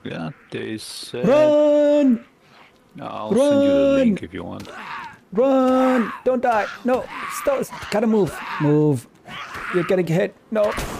Yeah, DayZ. Run! I'll send you the Run! link if you want. Run! Don't die! No! Stop! Gotta move! Move! You're getting hit! No!